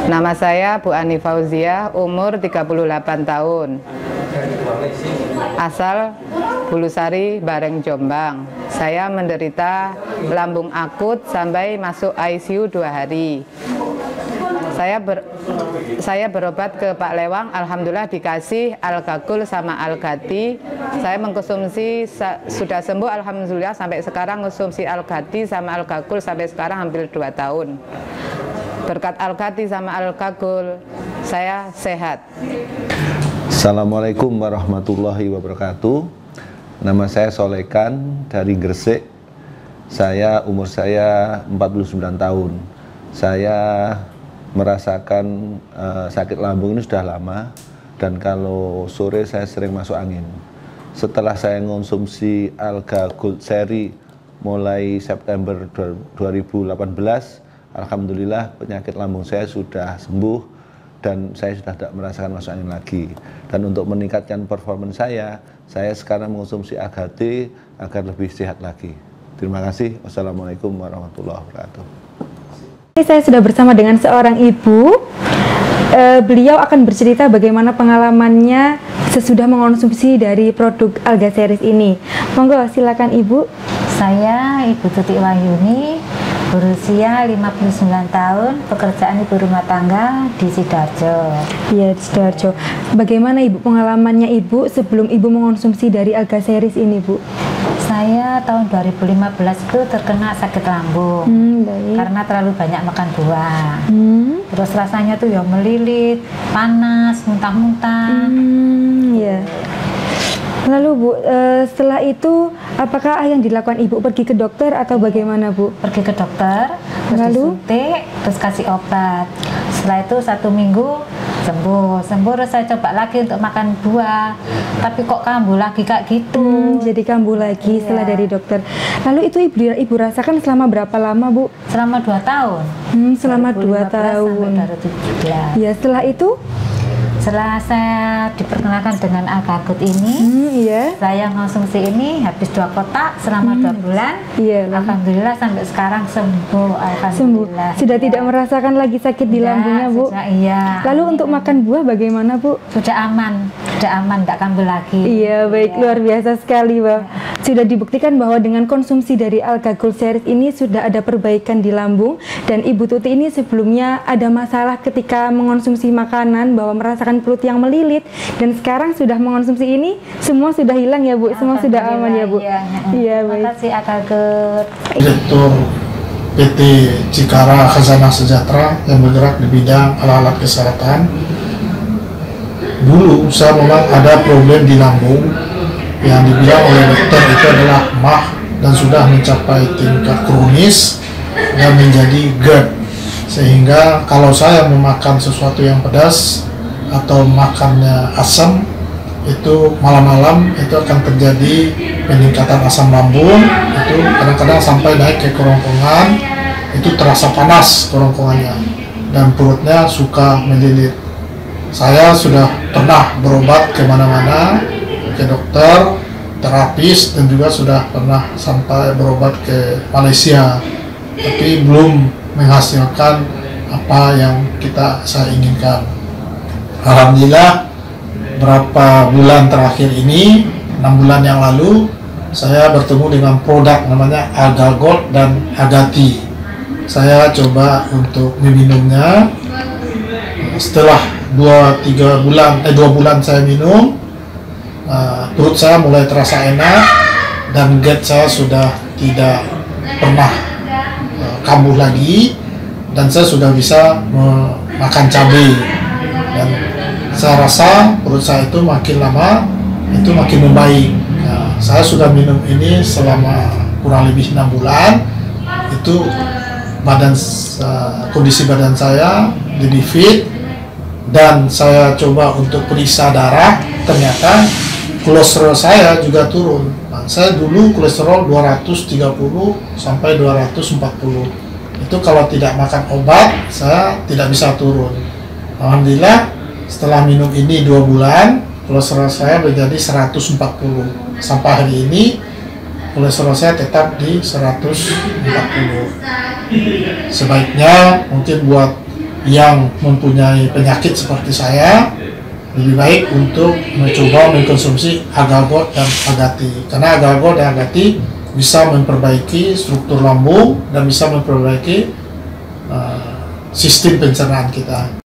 Nama saya Bu Ani Fauzia, umur 38 tahun. Asal Bulusari, Bareng, Jombang. Saya menderita lambung akut sampai masuk ICU 2 hari. Saya berobat ke Pak Lewang, alhamdulillah dikasih Algagul sama Algati. Saya mengkonsumsi, sudah sembuh alhamdulillah, sampai sekarang konsumsi Algati sama Algagul sampai sekarang hampir 2 tahun. Berkat Algati sama Algagul, saya sehat. Assalamualaikum warahmatullahi wabarakatuh. Nama saya Solekan dari Gresik. Umur saya 49 tahun. Saya merasakan sakit lambung ini sudah lama, dan kalau sore saya sering masuk angin. Setelah saya mengonsumsi Alga Gold Seri mulai September 2018, alhamdulillah penyakit lambung saya sudah sembuh dan saya sudah tidak merasakan masuk angin lagi. Dan untuk meningkatkan performa saya sekarang mengonsumsi Agati agar lebih sehat lagi. Terima kasih. Wassalamualaikum warahmatullahi wabarakatuh. Saya sudah bersama dengan seorang ibu. Beliau akan bercerita bagaimana pengalamannya sesudah mengonsumsi dari produk Alga Series ini. Monggo, silakan Ibu. Saya Ibu Tuti Wahyuni, berusia 59 tahun, pekerjaan ibu rumah tangga di Sidoarjo. Iya, di Sidoarjo. Bagaimana Ibu pengalamannya Ibu sebelum Ibu mengonsumsi dari Alga Series ini, Bu? Saya tahun 2015 itu terkena sakit lambung karena terlalu banyak makan buah. Terus rasanya tuh ya melilit, panas, muntah-muntah. Ya. Lalu Bu, setelah itu apakah yang dilakukan Ibu pergi ke dokter atau bagaimana Bu? Pergi ke dokter, terus disuntik, terus kasih obat. Setelah itu 1 minggu sembuh, terus saya coba lagi untuk makan buah, tapi kok kambuh lagi kayak gitu. Jadi kambuh lagi setelah dari dokter. Lalu itu ibu rasakan selama berapa lama Bu? Selama 2 tahun. Selama 2 tahun. Sampai 2017. Ya, setelah itu? Setelah saya diperkenalkan dengan Algagut ini, saya konsumsi ini habis 2 kotak selama 2 bulan. Alhamdulillah sampai sekarang sembuh. Alhamdulillah. Sudah tidak merasakan lagi sakit di lambungnya Bu? Iya. Lalu untuk makan buah bagaimana Bu? Sudah aman, tidak kambuh lagi. Iya, baik, luar biasa sekali Bang. Sudah dibuktikan bahwa dengan konsumsi dari Alga Gold Series ini sudah ada perbaikan di lambung, dan Ibu Tuti ini sebelumnya ada masalah ketika mengonsumsi makanan bahwa merasakan perut yang melilit, dan sekarang sudah mengonsumsi ini semua sudah hilang ya Bu, semua sudah aman ya Bu. Iya, baik. Terima kasih Algagut. Direktur PT Cikara Khazanah Sejahtera yang bergerak di bidang alat-alat kesehatan. Dulu saya memang ada problem di lambung yang dibilang oleh dokter itu adalah MAH dan sudah mencapai tingkat kronis dan menjadi GERD, sehingga kalau saya memakan sesuatu yang pedas atau makannya asam, itu malam-malam itu akan terjadi peningkatan asam lambung. Itu kadang-kadang sampai naik ke kerongkongan, itu terasa panas kerongkongannya dan perutnya suka melilit. Saya sudah pernah berobat kemana-mana, ke dokter, terapis, dan juga sudah pernah sampai berobat ke Malaysia, tapi belum menghasilkan apa yang saya inginkan. Alhamdulillah berapa bulan terakhir ini, 6 bulan yang lalu, saya bertemu dengan produk namanya Alga Gold dan Agati. Saya coba untuk meminumnya. Setelah 2 bulan saya minum, perut saya mulai terasa enak dan GERD saya sudah tidak pernah kambuh lagi, dan saya sudah bisa makan cabai, dan saya rasa perut saya itu makin lama itu makin membaik. Saya sudah minum ini selama kurang lebih 6 bulan. Itu kondisi badan saya jadi fit, dan saya coba untuk periksa darah, ternyata kolesterol saya juga turun. Saya dulu kolesterol 230 sampai 240. Itu kalau tidak makan obat saya tidak bisa turun. Alhamdulillah setelah minum ini 2 bulan, kolesterol saya menjadi 140. Sampai hari ini kolesterol saya tetap di 140. Sebaiknya mungkin buat yang mempunyai penyakit seperti saya, lebih baik untuk mencoba mengkonsumsi Agagot dan Agati, karena Agagot dan Agati bisa memperbaiki struktur lambung dan bisa memperbaiki sistem pencernaan kita.